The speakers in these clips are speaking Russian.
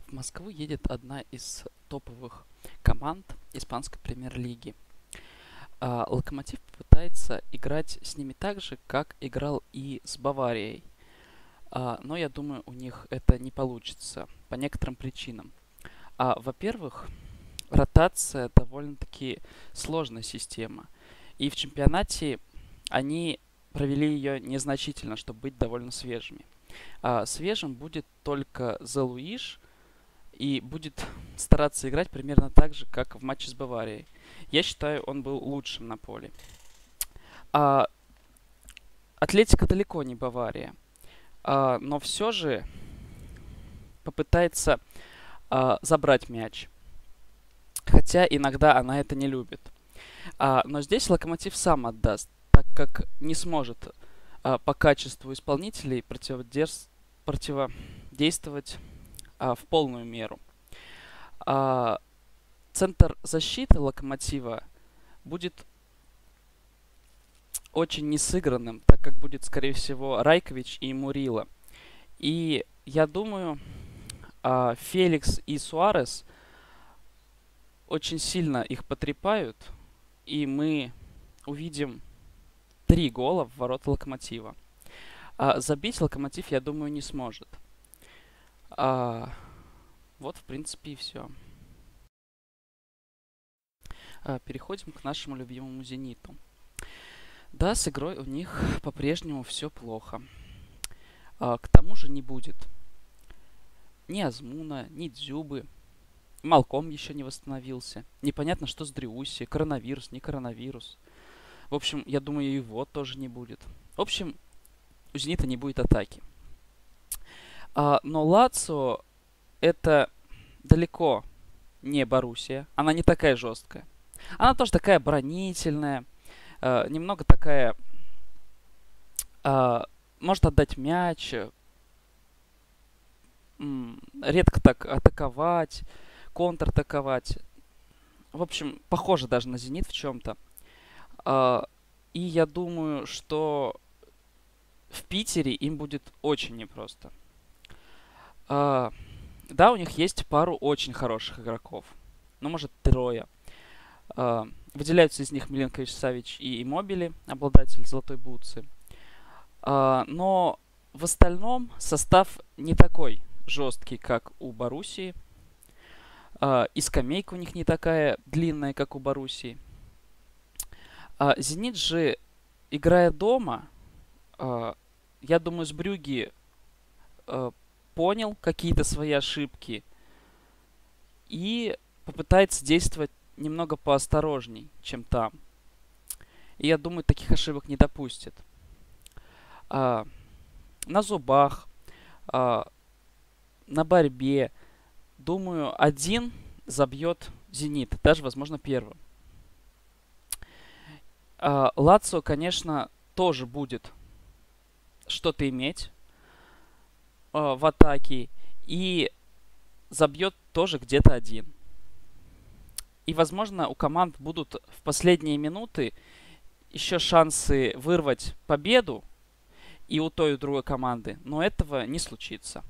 В Москву едет одна из топовых команд испанской премьер-лиги. Локомотив попытается играть с ними так же, как играл и с Баварией. Но я думаю, у них это не получится по некоторым причинам. Во-первых, ротация довольно-таки сложная система. И в чемпионате они провели ее незначительно, чтобы быть довольно свежими. Свежим будет только Зелуиш, и будет стараться играть примерно так же, как в матче с Баварией. Я считаю, он был лучшим на поле. А, Атлетика далеко не Бавария, но все же попытается забрать мяч. Хотя иногда она это не любит. Но здесь Локомотив сам отдаст, так как не сможет по качеству исполнителей противодействовать в полную меру. Центр защиты Локомотива будет очень несыгранным, так как будет, скорее всего, Райкович и Мурила. И я думаю, Феликс и Суарес очень сильно их потрепают, и мы увидим 3 гола в ворота Локомотива. Забить Локомотив, я думаю, не сможет. Вот, в принципе, и все. Переходим к нашему любимому «Зениту». Да, с игрой у них по-прежнему все плохо. К тому же не будет ни Азмуна, ни Дзюбы. Малком еще не восстановился. Непонятно, что с Дриусси. Коронавирус, не коронавирус. В общем, я думаю, и его тоже не будет. В общем, у «Зенита» не будет атаки. Но Лацио это далеко не Боруссия. Она не такая жесткая. Она тоже такая оборонительная. Немного такая... Может отдать мяч. Редко так атаковать. Контратаковать. В общем, похоже даже на «Зенит» в чем-то. И я думаю, что в Питере им будет очень непросто. Да, у них есть пару очень хороших игроков. Ну, может, трое. Выделяются из них Миленкович Савич и Иммобили, обладатель золотой бутсы. Но в остальном состав не такой жесткий, как у Боруссии. И скамейка у них не такая длинная, как у Боруссии. «Зенит» же, играя дома, я думаю, с Брюгге понял какие-то свои ошибки и попытается действовать немного поосторожней, чем там. И я думаю, таких ошибок не допустит. На зубах, на борьбе, думаю, один забьет «Зенит», даже, возможно, первым. Лацио, конечно, тоже будет что-то иметь в атаке и забьет тоже где-то один. И, возможно, у команд будут в последние минуты еще шансы вырвать победу и у той, и у другой команды, но этого не случится.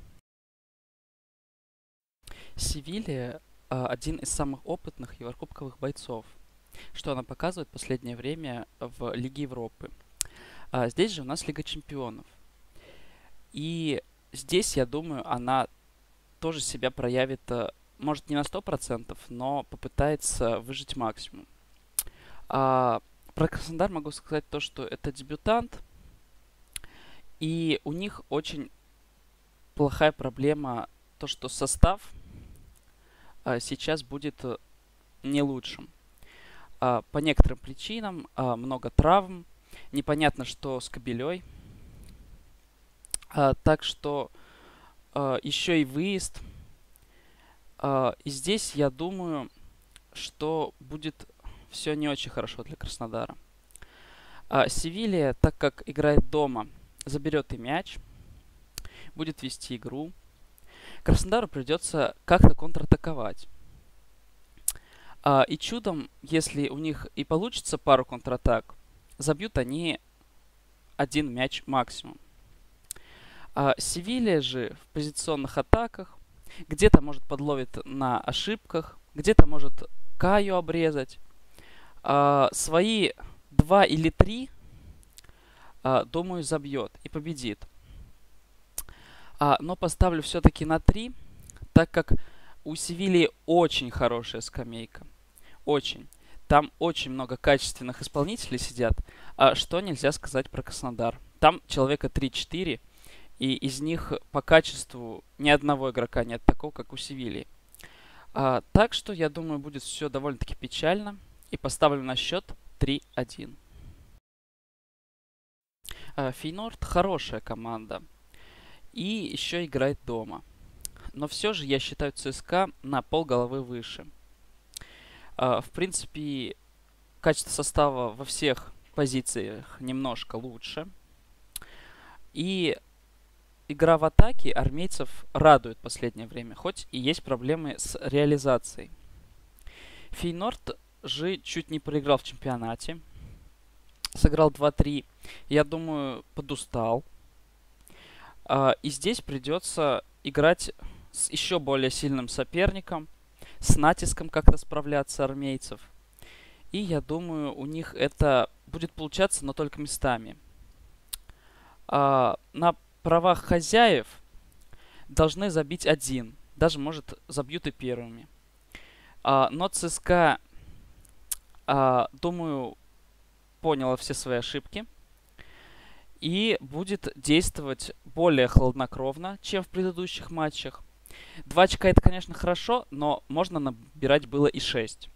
Севилья один из самых опытных еврокубковых бойцов, что она показывает в последнее время в Лиге Европы. Здесь же у нас Лига Чемпионов. И здесь, я думаю, она тоже себя проявит, может, не на 100%, но попытается выжать максимум. Про Краснодар могу сказать то, что это дебютант, и у них очень плохая проблема, то, что состав сейчас будет не лучшим. По некоторым причинам, много травм, непонятно, что с Кобелей. Так что еще и выезд. И здесь я думаю, что будет все не очень хорошо для Краснодара. Севилья, так как играет дома, заберет и мяч, будет вести игру. Краснодару придется как-то контратаковать. И чудом, если у них и получится пару контратак, забьют они один мяч максимум. Севилья же в позиционных атаках Где-то, может, подловит на ошибках, где-то может Каю обрезать. Свои 2 или 3, думаю, забьет и победит. Но поставлю все-таки на 3, так как у Севильи очень хорошая скамейка. Очень. Там очень много качественных исполнителей сидят, что нельзя сказать про Краснодар. Там человека 3-4, и из них по качеству ни одного игрока нет такого, как у Севильи. Так что, я думаю, будет все довольно-таки печально. И поставлю на счет 3-1. Фейнорд хорошая команда. И еще играет дома. Но все же я считаю ЦСКА на полголовы выше. В принципе, качество состава во всех позициях немножко лучше. И игра в атаке армейцев радует в последнее время, хоть и есть проблемы с реализацией. Фейнорд же чуть не проиграл в чемпионате. Сыграл 2-3. Я думаю, подустал. И здесь придется играть с еще более сильным соперником, с натиском как-то справляться армейцев. И я думаю, у них это будет получаться, но только местами. На правах хозяев должны забить один. Даже, может, забьют и первыми. Но ЦСКА, думаю, поняла все свои ошибки и будет действовать более хладнокровно, чем в предыдущих матчах. 2 очка это, конечно, хорошо, но можно набирать было и 6.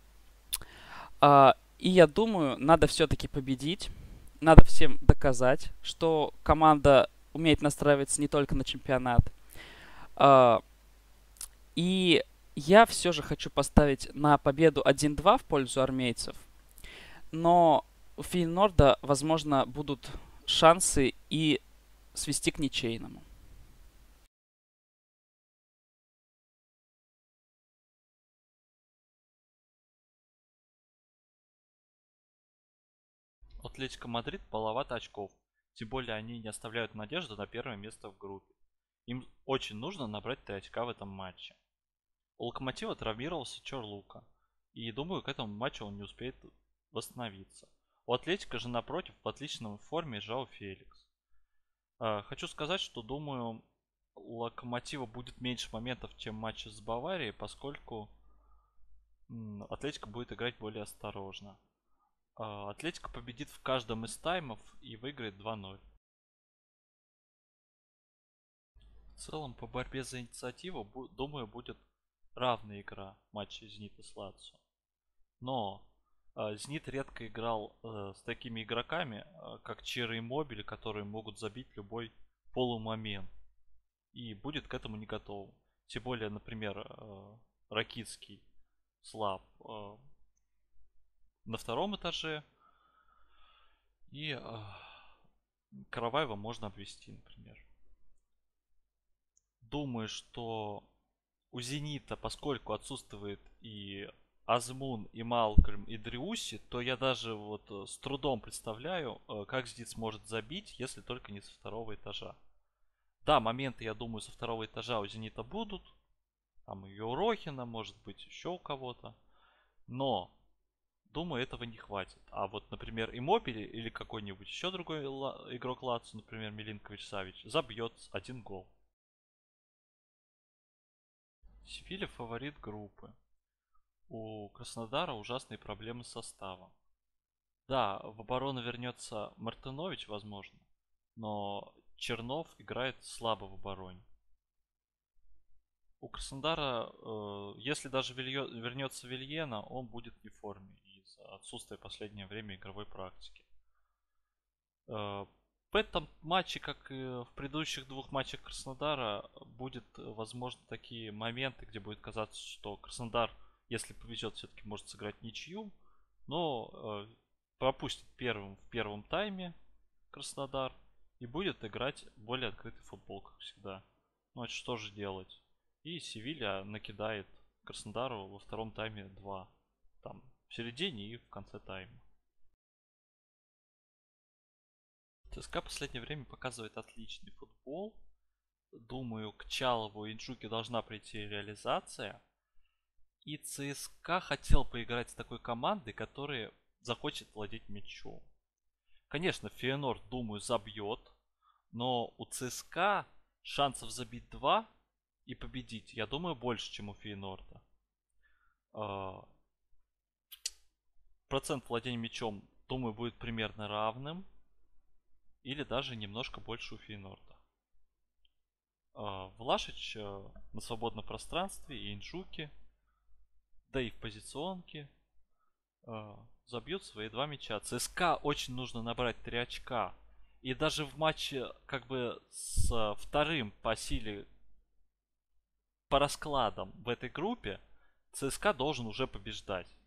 И я думаю, надо все-таки победить. Надо всем доказать, что команда умеет настраиваться не только на чемпионат. И я все же хочу поставить на победу 1-2 в пользу армейцев. Но у Фейнорда, возможно, будут шансы и свести к ничейному. Атлетико Мадрид половато очков. Тем более они не оставляют надежды на первое место в группе. Им очень нужно набрать 3 очка в этом матче. У Локомотива травмировался Чорлука. И думаю, к этому матчу он не успеет восстановиться. У Атлетика же напротив в отличном форме Жао Феликс. Хочу сказать, что думаю, у Локомотива будет меньше моментов, чем в матче с Баварией, поскольку Атлетика будет играть более осторожно. Атлетика победит в каждом из таймов и выиграет 2-0. В целом, по борьбе за инициативу, думаю, будет равная игра матча Зенита с Лацио. Но Зенит редко играл с такими игроками, как Чиро и Мобили, которые могут забить любой полумомент. И будет к этому не готов. Тем более, например, Ракицкий слаб на втором этаже. И Караваева можно обвести, например. Думаю, что у Зенита, поскольку отсутствует и Азмун, и Малкольм, и Дриуси, то я даже вот с трудом представляю, как Зенит сможет забить, если только не со второго этажа. Да, моменты, я думаю, со второго этажа у Зенита будут. Там и у Рохина, может быть, еще у кого-то. Но, думаю, этого не хватит. А вот, например, Иммобили или какой-нибудь еще другой игрок Лацо, например, Милинкович Савич, забьет один гол. Севилья фаворит группы. У Краснодара ужасные проблемы с составом. Да, в оборону вернется Мартынович, возможно, но Чернов играет слабо в обороне. У Краснодара, если даже вернется Вильена, он будет не в форме из-за отсутствия в последнее время игровой практики. В этом матче, как и в предыдущих 2 матчах Краснодара, будет, возможно, такие моменты, где будет казаться, что Краснодар, если повезет, все-таки может сыграть ничью, но пропустит в первом тайме Краснодар и будет играть более открытый футбол, как всегда. Ну а что же делать? И Севилья накидает Краснодару во втором тайме 2. Там в середине и в конце тайма. ЦСКА в последнее время показывает отличный футбол. думаю, к Чалову и Инжуке должна прийти реализация. И ЦСКА хотел поиграть с такой командой, которая захочет владеть мячом. Конечно, Фейенорд, думаю, забьет, но у ЦСКА шансов забить 2 и победить, я думаю, больше, чем у Фейенорда. А, Процент владения мячом, думаю, будет примерно равным. Или даже немножко больше у Фейенорда. Влашич на свободном пространстве и Инжуки, да и в позиционке забьют свои 2 мяча. ЦСКА очень нужно набрать 3 очка. И даже в матче как бы с вторым по силе, по раскладам в этой группе, ЦСКА должен уже побеждать.